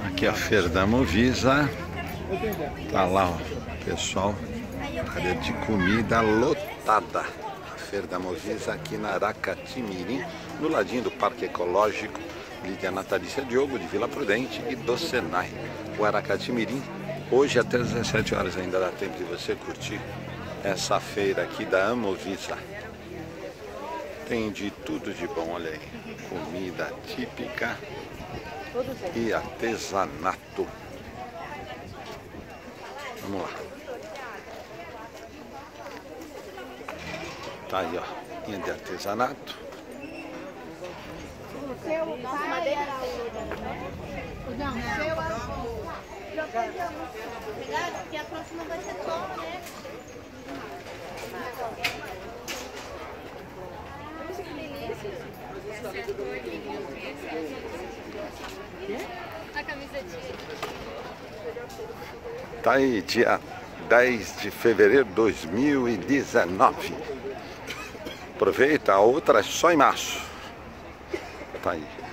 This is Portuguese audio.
Aqui é a Feira da Movisa. Tá lá, ó, pessoal, área de comida lotada. A Feira da Movisa aqui na Aracati-Mirim, no ladinho do Parque Ecológico Lídia Natalícia Diogo de Vila Prudente e do Senai. O Aracati-Mirim, hoje até às 17 horas ainda dá tempo de você curtir essa feira aqui da Amovisa. Tem de tudo de bom, olha aí, comida típica e artesanato. Vamos lá. Tá aí, ó, linha de artesanato. Que a próxima vai ser só, né? A camisetinha. Tá aí, dia 10 de fevereiro de 2019. Aproveita, a outra é só em março. Tá aí.